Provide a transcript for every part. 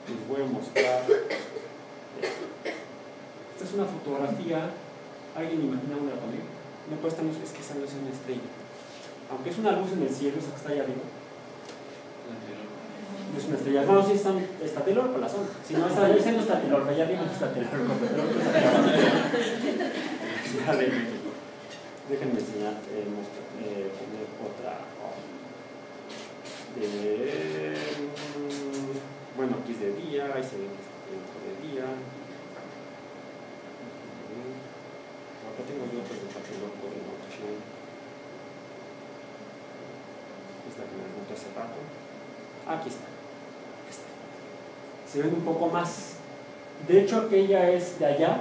Les voy a mostrar. Esta es una fotografía. ¿Alguien imagina una también? No puede estar, es que esa no es una estrella. Aunque es una luz en el cielo, esa que está allá arriba. No es una estrella. No, sí está Telorco, la zona. Si no, ese no está Telorco, allá arriba no está Telorco. Déjenme enseñar, poner otra. Bueno, aquí es de día, ahí se ve que está de día. Acá tengo yo otro de Telorco de noche. Es la que me pregunté hace rato. Aquí está. Se ven un poco más. De hecho, aquella es de allá.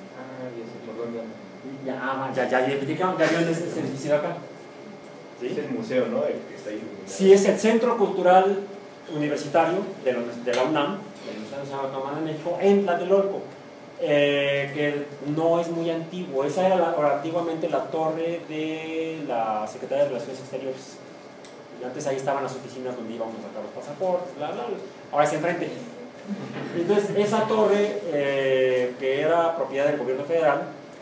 Ya vieron ese edificio acá. ¿Sí? Es el museo, ¿no? El que está ahí. Sí, es el Centro Cultural Universitario de la UNAM, de la Universidad Nacional Autónoma de México, en Tlatelolco, que no es muy antiguo. Esa era antiguamente la torre de la Secretaría de Relaciones Exteriores. Y antes ahí estaban las oficinas donde íbamos a sacar los pasaportes, bla, bla, bla. Ahora es enfrente. Entonces, esa torre, que era propiedad del gobierno federal,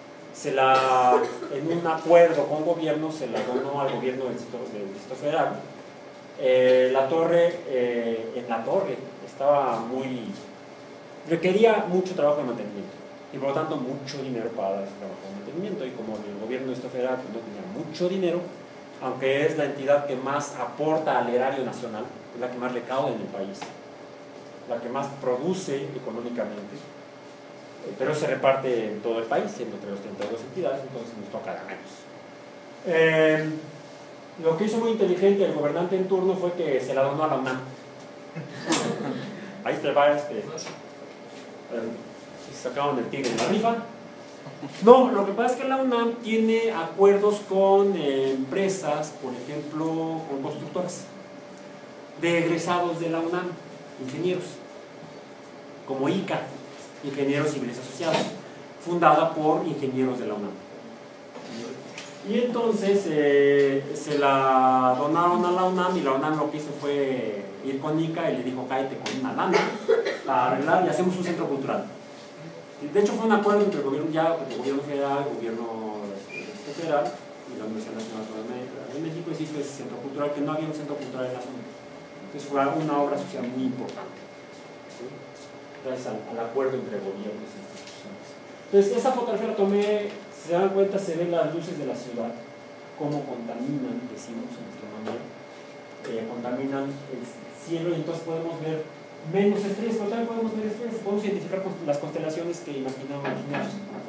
en un acuerdo con gobierno, se la donó al gobierno del Distrito Federal. La torre requería mucho trabajo de mantenimiento y por lo tanto mucho dinero para dar ese trabajo de mantenimiento, y como el gobierno del Distrito Federal no tenía mucho dinero, aunque es la entidad que más aporta al erario nacional, es la que más recauda en el país, la que más produce económicamente, pero se reparte en todo el país, siendo entre las 32 entidades, entonces nos toca a menos. Lo que hizo muy inteligente el gobernante en turno fue que se la donó a la UNAM. Ahí te va sacaron el tigre de la rifa. No, lo que pasa es que la UNAM tiene acuerdos con empresas, por ejemplo, con constructoras, de egresados de la UNAM, ingenieros, como ICA, Ingenieros Civiles Asociados, fundada por ingenieros de la UNAM. Y entonces se la donaron a la UNAM, y la UNAM lo que hizo fue ir con ICA y le dijo: cállate con una lana para arreglar y hacemos un centro cultural. De hecho fue un acuerdo entre el gobierno federal, el gobierno federal y la Universidad Nacional de México, y se hizo ese centro cultural, que no había un centro cultural en la zona. Entonces fue una obra social muy importante, ¿sí? Gracias al acuerdo entre gobiernos y instituciones. Entonces esa fotografía la tomé. Si se dan cuenta, se ven las luces de la ciudad, cómo contaminan, decimos en astronomía, contaminan el cielo, y entonces podemos ver menos estrellas, pero también podemos ver estrellas, podemos identificar las constelaciones que imaginamos los niños.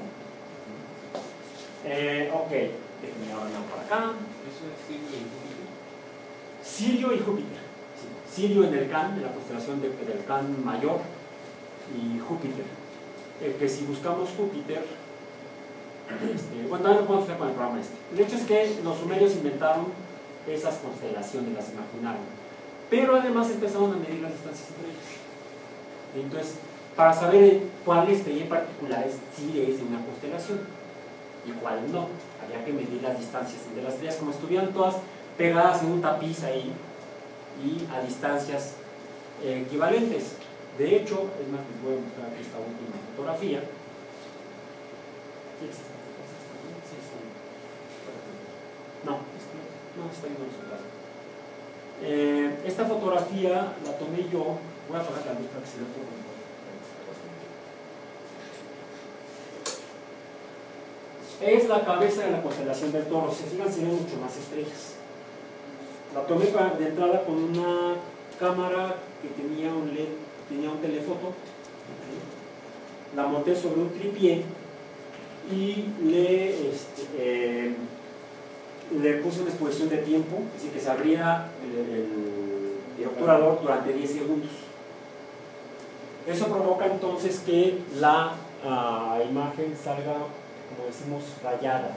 Ok, déjenme ahora para acá. ¿Eso es Sirio y Júpiter? Sirio y Júpiter. Sí. Sirio en el Can, de la constelación del Can Mayor, y Júpiter. Que si buscamos Júpiter, bueno, también lo podemos hacer con el programa este. El hecho es que los sumerios inventaron esas constelaciones, las imaginaron, pero además empezaron a medir las distancias entre ellas. Entonces, para saber cuál estrella en particular sí es de una constelación y cuál no, había que medir las distancias entre las estrellas, como estuvieran todas pegadas en un tapiz ahí y a distancias equivalentes. De hecho, es más, les voy a mostrar aquí esta última fotografía. No, está bien resultado. Esta fotografía la tomé yo. Voy a apagar la luz para que se vea todo. Es la cabeza de la constelación del Toro. Se fijan, se ven mucho más estrellas. La tomé de entrada con una cámara que tenía un LED, tenía un telefoto. La monté sobre un tripié y le puse una exposición de tiempo, es decir, que se abría el obturador durante 10 segundos. Eso provoca entonces que la imagen salga, como decimos, rayada.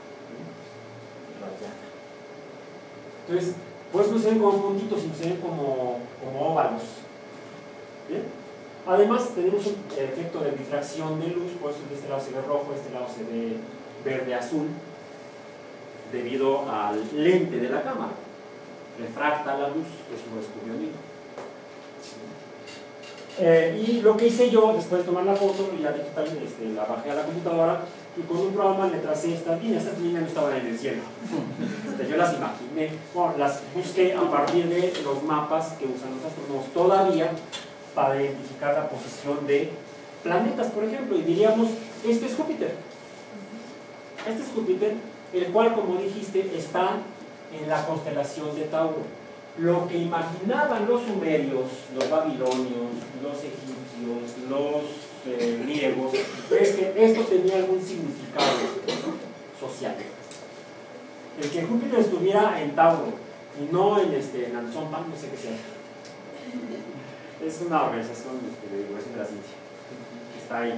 Entonces, pues no se ven como puntitos, sino se ven como óvalos. ¿Bien? Además, tenemos un efecto de difracción de luz, por eso de este lado se ve rojo, de este lado se ve verde-azul, debido al lente de la cámara. Refracta la luz, eso lo descubrió Newton. Y lo que hice yo, después de tomar la foto, ya digital, la bajé a la computadora y con un programa le tracé estas líneas no estaban en el cielo. Yo las imaginé, bueno, las busqué a partir de los mapas que usan los astrónomos todavía para identificar la posición de planetas, por ejemplo, y diríamos, este es Júpiter. Este es Júpiter, el cual, como dijiste, está en la constelación de Tauro. Lo que imaginaban los sumerios, los babilonios, los egipcios, los griegos, es que esto tenía algún significado social. El que Júpiter estuviera en Tauro y no en Anzompan, no sé qué sea. Es una organización de divulgación de la ciencia que está ahí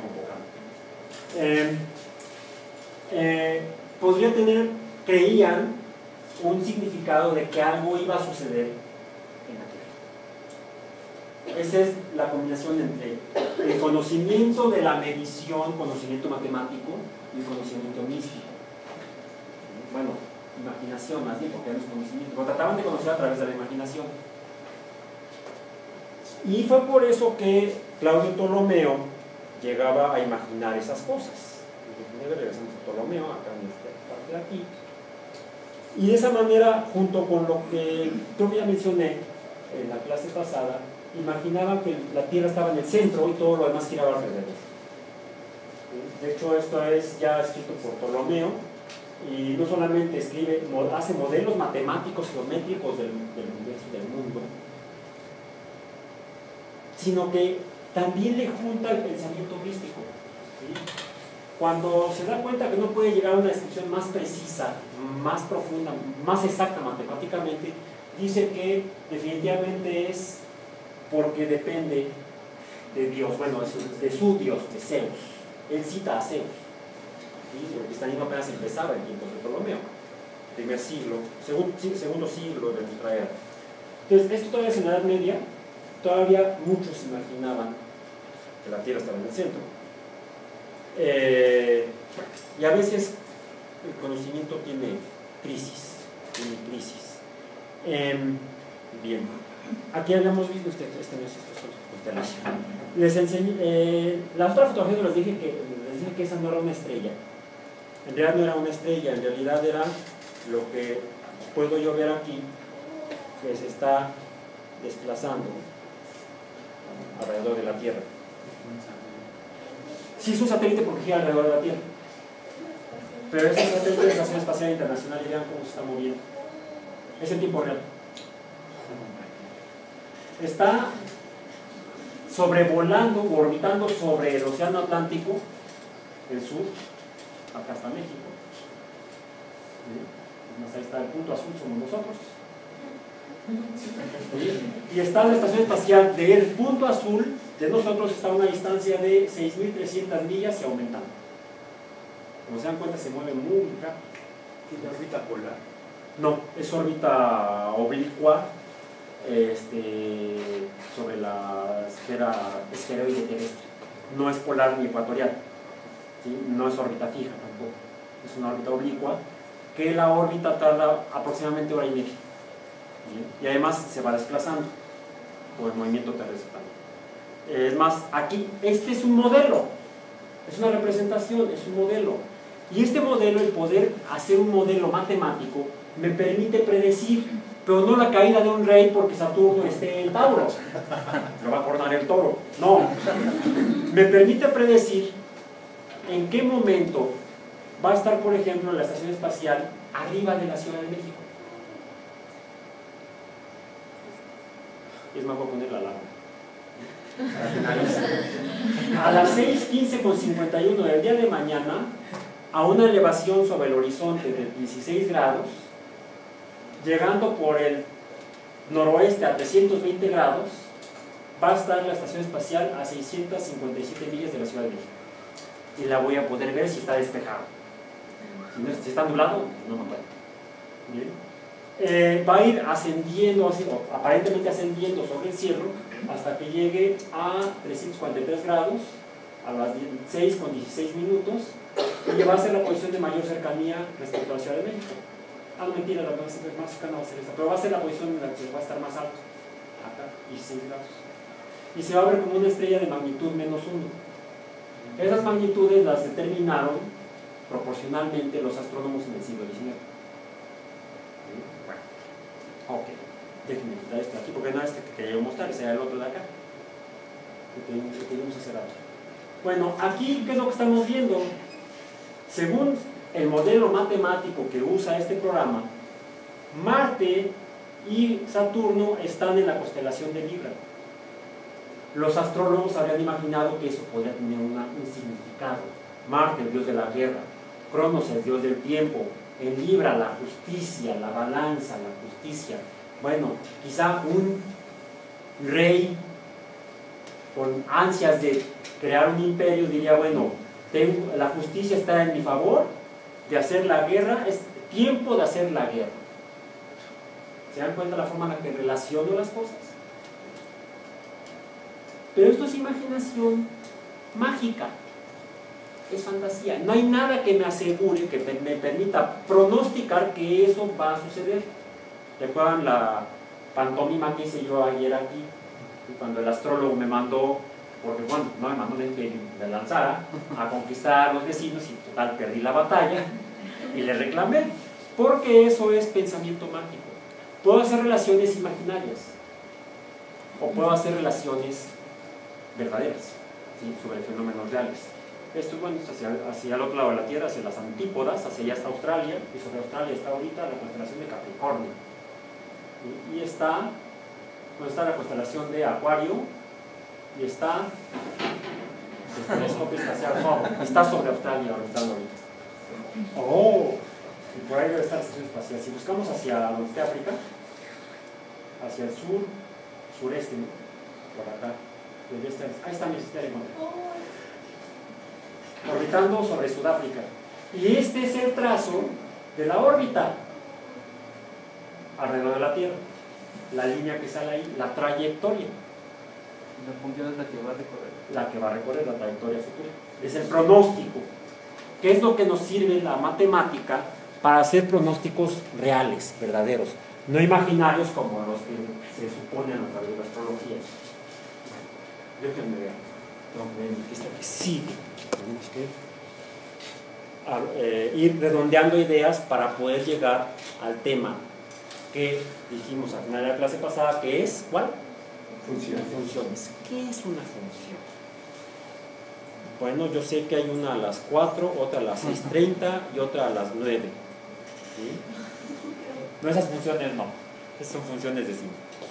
convocando. Podría tener, creían, un significado de que algo iba a suceder en la Tierra. Esa es la combinación entre el conocimiento de la medición, conocimiento matemático, y el conocimiento místico. Bueno, imaginación más bien, porque eran los conocimientos. Lo trataban de conocer a través de la imaginación. Y fue por eso que Claudio Ptolomeo llegaba a imaginar esas cosas. Regresamos a Ptolomeo, acá en esta parte de aquí. Y de esa manera, junto con lo que creo que ya mencioné en la clase pasada, imaginaban que la Tierra estaba en el centro y todo lo demás giraba alrededor. De hecho, esto es ya escrito por Ptolomeo, y no solamente escribe, hace modelos matemáticos, geométricos del universo, del mundo, sino que también le junta el pensamiento místico. ¿Sí? Cuando se da cuenta que no puede llegar a una descripción más precisa, más profunda, más exacta matemáticamente, dice que definitivamente es porque depende de Dios, bueno, de su Dios, de Zeus. Él cita a Zeus. ¿Sí? El cristianismo apenas empezaba en tiempos de Ptolomeo, primer siglo, segundo siglo de nuestra era. Entonces, esto todavía es en la Edad Media, todavía muchos imaginaban que la Tierra estaba en el centro. Y a veces el conocimiento tiene crisis. Bien, aquí habíamos visto constelación. Les enseñé, la otra fotografía les dije que esa no era una estrella. En realidad no era una estrella, en realidad era lo que puedo yo ver aquí, que se está desplazando alrededor de la Tierra. Sí es un satélite porque gira alrededor de la Tierra, pero es un satélite de la Estación Espacial Internacional y vean cómo se está moviendo. Es en tiempo real. Está sobrevolando, orbitando sobre el Océano Atlántico, el sur, acá está México. Ahí está el punto azul, somos nosotros. Y está la estación espacial del punto azul de nosotros, está a una distancia de 6.300 millas y aumentando. Como se dan cuenta, se mueve muy rápido. ¿Tiene órbita polar? No, es órbita oblicua sobre la esfera esferoide terrestre. No es polar ni ecuatorial, ¿sí? No es órbita fija tampoco. Es una órbita oblicua que la órbita tarda aproximadamente hora y media. ¿Bien? Y además se va desplazando por el movimiento terrestre también. Es más, aquí, este es un modelo, es una representación, es un modelo. Y este modelo, el poder hacer un modelo matemático, me permite predecir, pero no la caída de un rey porque Saturno esté en Tauro, lo va a coronar el toro. No, me permite predecir en qué momento va a estar, por ejemplo, la estación espacial arriba de la Ciudad de México. Es más, voy a poner la alarma. A las 6:15:51 del día de mañana, a una elevación sobre el horizonte de 16 grados, llegando por el noroeste a 320 grados, va a estar la estación espacial a 657 millas de la Ciudad de México. Y la voy a poder ver si está despejado. Si está nublado, no me puede. Bien. Va a ir ascendiendo, aparentemente ascendiendo sobre el cielo, hasta que llegue a 343 grados, a las 6:16, y va a ser la posición de mayor cercanía respecto a la Ciudad de México. No, mentira, la más cercana va a ser esta, pero va a ser la posición en la que va a estar más alto, acá, 16 grados. y se va a ver como una estrella de magnitud -1. Esas magnitudes las determinaron proporcionalmente los astrónomos en el siglo XIX. Bueno, ok, déjenme quitar esto aquí porque no es este que quería mostrar, ese era el otro de acá que queríamos hacer ahora. Bueno, aquí, ¿qué es lo que estamos viendo? Según el modelo matemático que usa este programa, Marte y Saturno están en la constelación de Libra. Los astrólogos habían imaginado que eso podía tener un significado. Marte, el dios de la guerra; Cronos, el dios del tiempo; en Libra, la justicia, la balanza, la justicia. Bueno, quizá un rey con ansias de crear un imperio diría, bueno, la justicia está en mi favor, de hacer la guerra, es tiempo de hacer la guerra. ¿Se dan cuenta la forma en la que relaciono las cosas? Pero esto es imaginación mágica, es fantasía. No hay nada que me asegure, que me permita pronosticar que eso va a suceder. ¿Recuerdan la pantomima que hice yo ayer aquí? Cuando el astrólogo me mandó, porque bueno, no me mandó que me lanzara a conquistar a los vecinos y total perdí la batalla y le reclamé, porque eso es pensamiento mágico. Puedo hacer relaciones imaginarias o puedo hacer relaciones verdaderas, ¿sí?, sobre fenómenos reales. Esto, bueno, es hacia el otro lado de la Tierra, hacia las antípodas, hacia allá está Australia, y sobre Australia está ahorita la constelación de Capricornio. Y está la constelación de Acuario, y está el telescopio espacial Hubble, está sobre Australia ahorita. Oh, y por ahí debe estar la estación espacial. Si buscamos hacia donde esté África, hacia el sur, sureste, ¿no?, por acá, ahí está mi sistema de control, orbitando sobre Sudáfrica. Y este es el trazo de la órbita alrededor de la Tierra, la línea que sale ahí, la trayectoria. La función es la que va a recorrer. La que va a recorrer la trayectoria futura. Es el pronóstico. ¿Qué es lo que nos sirve la matemática para hacer pronósticos reales, verdaderos, no imaginarios como los que se suponen a través de la astrología? Déjenme ver. Tengo que ver en esta que sigue. Tenemos que ir redondeando ideas para poder llegar al tema que dijimos al final de la clase pasada, que es, ¿cuál? Funciones. ¿Qué es una función? Bueno, yo sé que hay una a las 4, otra a las 6:30 y otra a las 9. ¿Sí? No, esas funciones no. Esas son funciones de sí.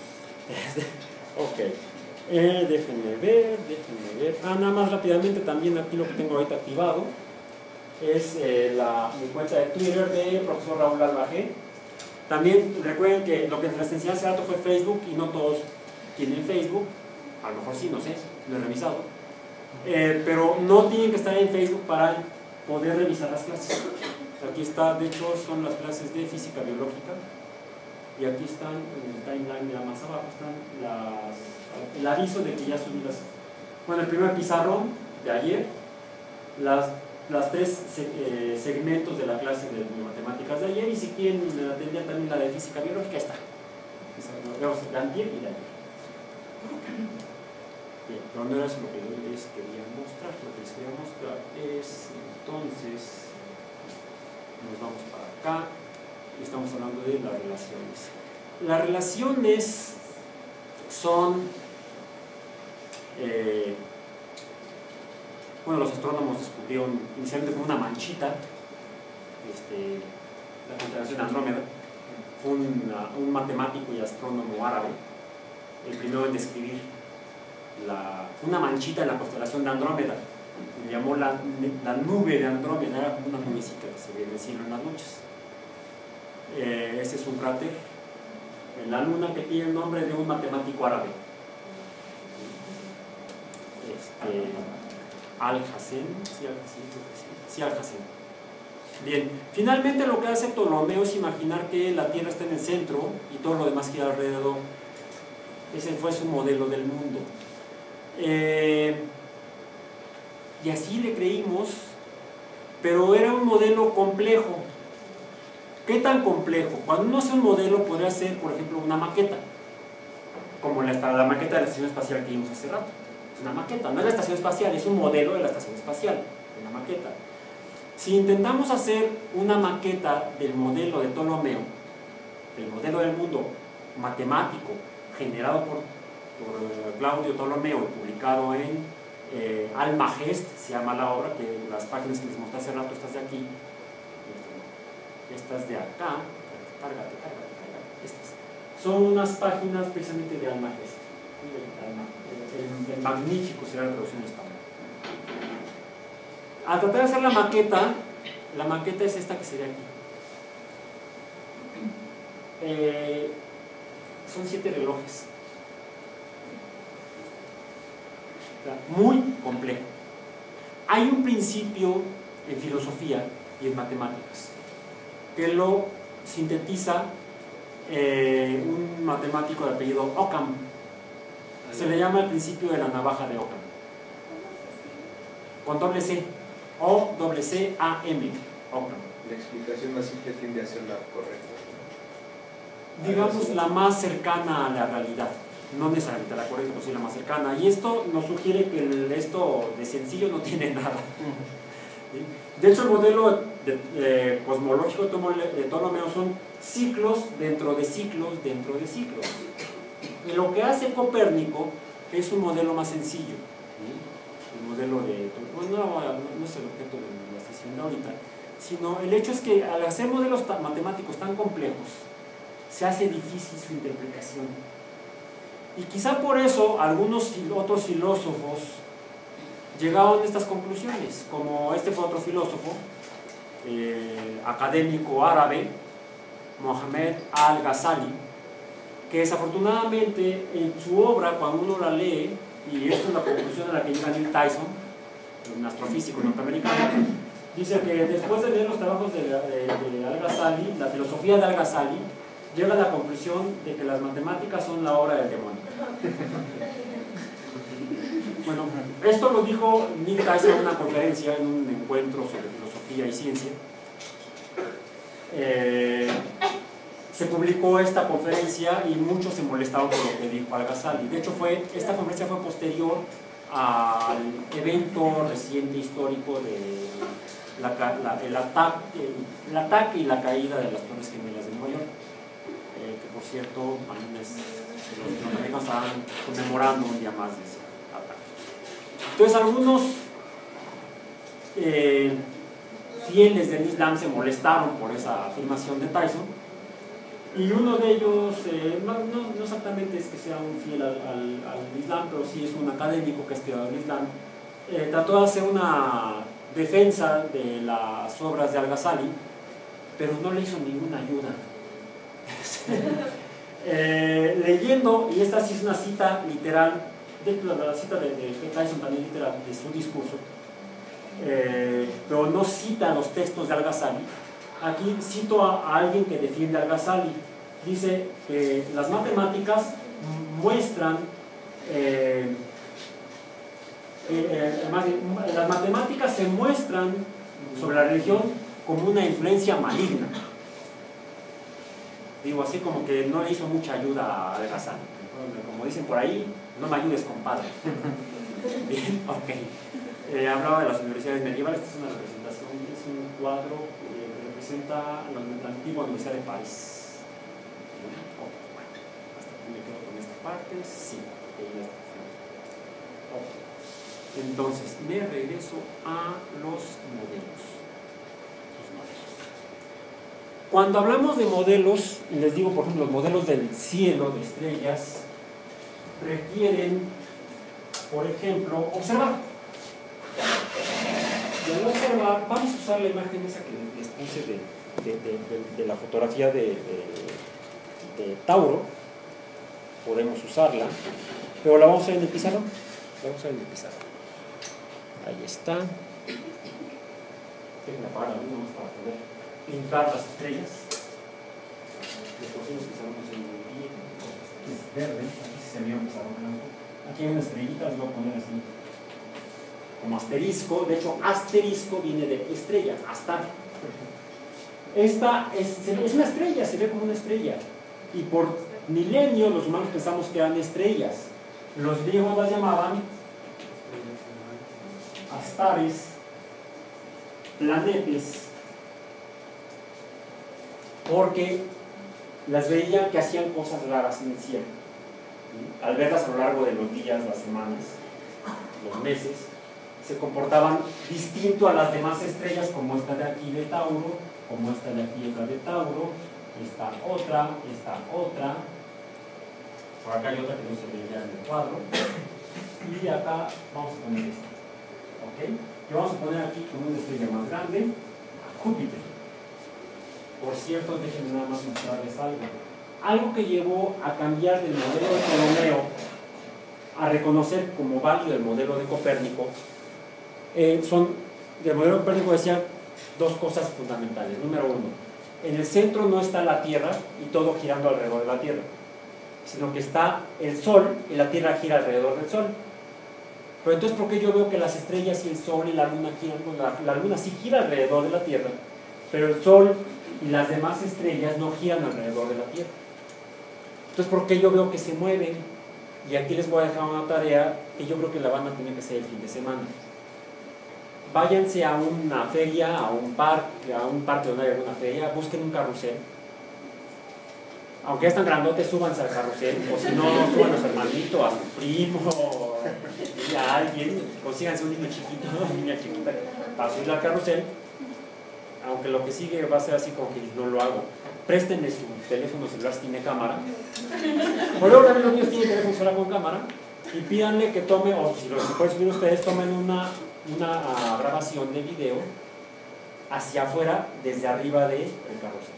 Ok. Déjenme ver. Nada más rápidamente, también aquí lo que tengo ahorita activado es mi cuenta de Twitter de profesor Raúl Albajé. También recuerden que lo que les enseñé hace rato fue Facebook y no todos tienen Facebook. A lo mejor sí, no sé, lo he revisado. Pero no tienen que estar en Facebook para poder revisar las clases. Aquí está, de hecho, son las clases de física biológica. Y aquí están, en el timeline ya más abajo, están el aviso de que ya subí bueno, el primer pizarrón de ayer, las 3 segmentos de la clase de matemáticas de ayer, y si quieren atender también la de física biológica, está. La antier y la ayer. Bien, pero no era eso lo que yo les quería mostrar. Lo que les quería mostrar es, entonces, nos vamos para acá y estamos hablando de las relaciones. Las relaciones son, bueno, los astrónomos descubrieron inicialmente como una manchita, la constelación de Andrómeda. Fue un matemático y astrónomo árabe el primero en describir una manchita en la constelación de Andrómeda. Le llamó la nube de Andrómeda, era como una nubecita que se ve en el cielo en las noches. Este es un cráter en la luna que tiene el nombre de un matemático árabe, Al-Hazen. Sí, Al-Hazen. Bien, finalmente lo que hace Ptolomeo es imaginar que la Tierra está en el centro y todo lo demás gira alrededor. Ese fue su modelo del mundo. Y así le creímos, pero era un modelo complejo. ¿Qué tan complejo? Cuando uno hace un modelo podría ser, por ejemplo, una maqueta. como la maqueta de la estación espacial que vimos hace rato. Es una maqueta, no es la estación espacial, es un modelo de la estación espacial, una maqueta. Si intentamos hacer una maqueta del modelo de Ptolomeo, del modelo del mundo matemático generado por Claudio Ptolomeo y publicado en Almagest, se llama la obra, que las páginas que les mostré hace rato, estas de aquí, estas de acá, cárgate, estas son unas páginas precisamente de Almagest. El magnífico será la traducción en español. Al tratar de hacer la maqueta es esta que sería aquí. Son 7 relojes. Muy complejo. Hay un principio en filosofía y en matemáticas que lo sintetiza un matemático de apellido Occam. Se le llama el principio de la navaja de Occam, con doble C, O-C-C-A-M, Occam. La explicación más simple tiende a ser la correcta. Digamos la más cercana a la realidad, no necesariamente la correcta, pero sí la más cercana. Y esto nos sugiere que esto de sencillo no tiene nada. De hecho, el modelo cosmológico de Ptolomeo son ciclos dentro de ciclos dentro de ciclos. Y lo que hace Copérnico es un modelo más sencillo. El modelo de... Bueno, no es el objeto de la sesión de ahorita, sino el hecho es que al hacer modelos matemáticos tan complejos, se hace difícil su interpretación. Y quizá por eso algunos otros filósofos llegaron a estas conclusiones, como este fue otro filósofo, académico árabe, Mohamed al-Ghazali, que desafortunadamente en su obra, cuando uno la lee, y esta es la conclusión a la que llega Neil Tyson, un astrofísico norteamericano, dice que después de leer los trabajos de al-Ghazali, la filosofía de al-Ghazali, llega a la conclusión de que las matemáticas son la obra del demonio. Bueno, esto lo dijo Neil Tyson en una conferencia, en un encuentro sobre filosofía y ciencia. Se publicó esta conferencia y muchos se molestaron por lo que dijo al-Ghazali. De hecho, esta conferencia fue posterior al evento reciente histórico de el ataque y la caída de las Torres Gemelas de Nueva York. Que por cierto, los norteamericanos estaban conmemorando un día más de ese ataque. Entonces, algunos fieles del Islam se molestaron por esa afirmación de Tyson. Y uno de ellos, no exactamente es que sea un fiel al Islam, pero sí es un académico que ha estudiado el Islam, trató de hacer una defensa de las obras de al-Ghazali, pero no le hizo ninguna ayuda. Leyendo, y esta sí es una cita literal, la cita de Tyson también literal de su discurso, pero no cita los textos de al-Ghazali. Aquí cito a alguien que defiende al-Ghazali. Dice que las matemáticas muestran, las matemáticas se muestran sobre la religión como una influencia maligna. Digo, así como que no le hizo mucha ayuda a al-Ghazali. Como dicen por ahí, no me ayudes, compadre. Bien, ok. Hablaba de las universidades medievales. Esta es una representación, es un cuadro que representa la antigua Universidad de París. Bueno, hasta aquí me quedo con esta parte. Sí, entonces me regreso a los modelos. Cuando hablamos de modelos, les digo, por ejemplo, los modelos del cielo, de estrellas, requieren, por ejemplo, observar. Y al observar, vamos a usar la imagen esa que les puse de la fotografía de Tauro. Podemos usarla, pero la vamos a ver en el pizarrón. Ahí está. Tengo que apagar la luz para poder pintar las estrellas. De por sí los pizarrones se ven bien. Es verde, aquí se vio un pizarrón blanco. Aquí hay una estrellita, les voy a poner así como asterisco. De hecho, asterisco viene de estrella, astar. Esta es una estrella, se ve como una estrella. Y por milenios los humanos pensamos que eran estrellas. Los griegos las llamaban astares, planetes, porque las veían que hacían cosas raras en el cielo. Al verlas a lo largo de los días, las semanas, los meses, se comportaban distinto a las demás estrellas, como esta de aquí de Tauro, como esta de aquí otra de Tauro, esta otra, por acá hay otra que no se ve ya en el cuadro, y acá vamos a poner esta, ¿ok? Que vamos a poner aquí con una estrella más grande, Júpiter. Por cierto, déjenme nada más mostrarles algo que llevó a cambiar del modelo de Ptolomeo a reconocer como válido el modelo de Copérnico. Del modelo de Copérnico decía dos cosas fundamentales. Número uno, en el centro no está la Tierra y todo girando alrededor de la Tierra, sino que está el Sol y la Tierra gira alrededor del Sol. Pero entonces, ¿por qué yo veo que las estrellas y el Sol y la Luna giran? Bueno, la Luna sí gira alrededor de la Tierra, pero el Sol y las demás estrellas no giran alrededor de la Tierra. Entonces, ¿por qué yo veo que se mueven? Y aquí les voy a dejar una tarea que yo creo que la van a tener que hacer el fin de semana. Váyanse a una feria, a un parque donde haya alguna feria, busquen un carrusel. Aunque ya están grandotes, súbanse al carrusel, o si no, suban a su hermanito, a su primo, a alguien, consíganse un niño chiquito, una niña chiquita, para subir al carrusel. Aunque lo que sigue va a ser así como que no lo hago. Préstenle su teléfono celular si tiene cámara. Por luego también los niños tienen teléfono celular con cámara. Y pídanle que tome, o si lo pueden subir ustedes, tomen una grabación de video hacia afuera, desde arriba del carrusel.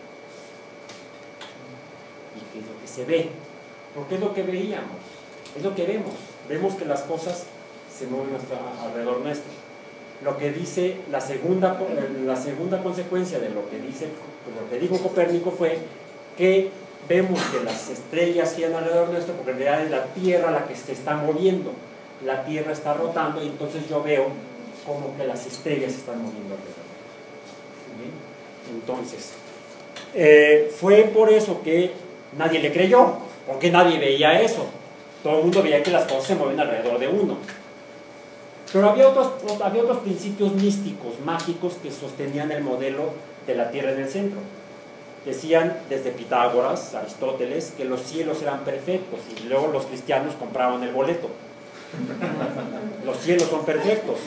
¿Y qué es lo que se ve? Porque es lo que veíamos, es lo que vemos. Vemos que las cosas se mueven alrededor nuestro. Lo que dice la segunda consecuencia de lo que dijo Copérnico fue que vemos que las estrellas giran alrededor nuestro, porque en realidad es la Tierra la que se está moviendo. La Tierra está rotando y entonces yo veo como que las estrellas se están moviendo alrededor. Entonces, fue por eso que nadie le creyó, porque nadie veía eso. Todo el mundo veía que las cosas se mueven alrededor de uno. Pero había otros principios místicos, mágicos, que sostenían el modelo de la Tierra en el centro. Decían desde Pitágoras, Aristóteles, que los cielos eran perfectos, y luego los cristianos compraban el boleto. Los cielos son perfectos.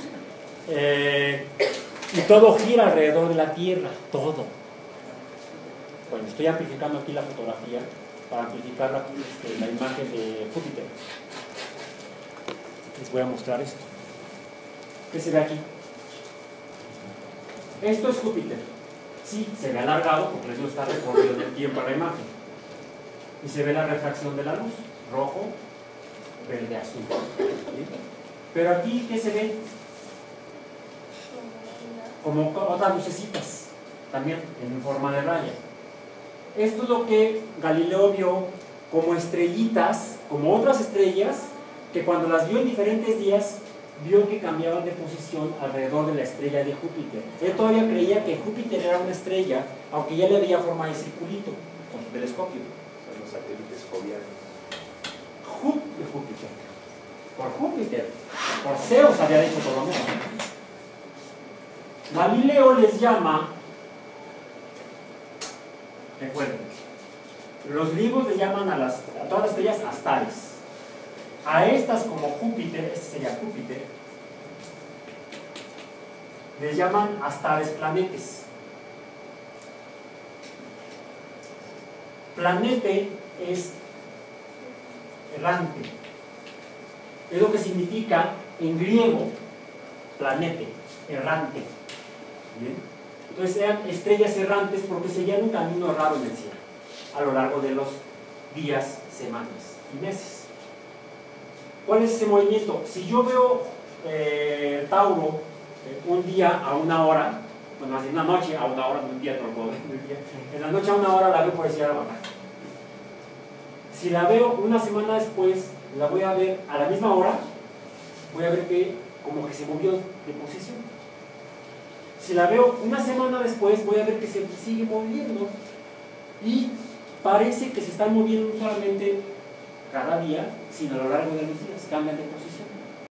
Y todo gira alrededor de la Tierra, todo. Bueno, estoy amplificando aquí la fotografía para amplificar la imagen de Júpiter. Les voy a mostrar esto. ¿Qué se ve aquí? Esto es Júpiter. Sí, se ve alargado porque eso está recorrido en el tiempo a la imagen. Y se ve la refracción de la luz, rojo, verde, azul. ¿Sí? Pero aquí, ¿qué se ve? Como otras lucecitas, también en forma de raya. Esto es lo que Galileo vio como estrellitas, como otras estrellas, que cuando las vio en diferentes días, vio que cambiaban de posición alrededor de la estrella de Júpiter. Él todavía creía que Júpiter era una estrella, aunque ya le veía forma de circulito con su telescopio. Son los satélites jovianos. Júpiter. Por Júpiter. Por Zeus había dicho por lo menos. Galileo les llama, recuerden, los griegos le llaman a todas las estrellas astares. A estas como Júpiter, este sería Júpiter, les llaman astares planetes. Planete es errante. Es lo que significa en griego planete, errante. ¿Bien? Entonces eran estrellas errantes porque seguían un camino raro en el cielo a lo largo de los días, semanas y meses. ¿Cuál es ese movimiento? Si yo veo Tauro un día a una hora, bueno, así una noche a una hora, un día no lo puedo ver, en la noche a una hora la veo por decir algo acá. Si la veo una semana después, la voy a ver a la misma hora, voy a ver que como que se movió de posición. Si la veo una semana después, voy a ver que se sigue moviendo. Y parece que se están moviendo no solamente cada día, sino a lo largo de los días, cambian de posición.